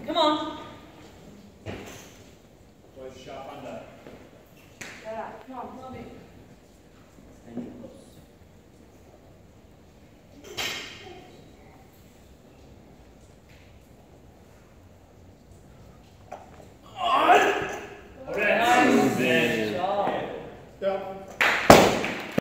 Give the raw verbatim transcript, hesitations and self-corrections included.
Come on. Boys, sharp under. Yeah, come on, come on, baby.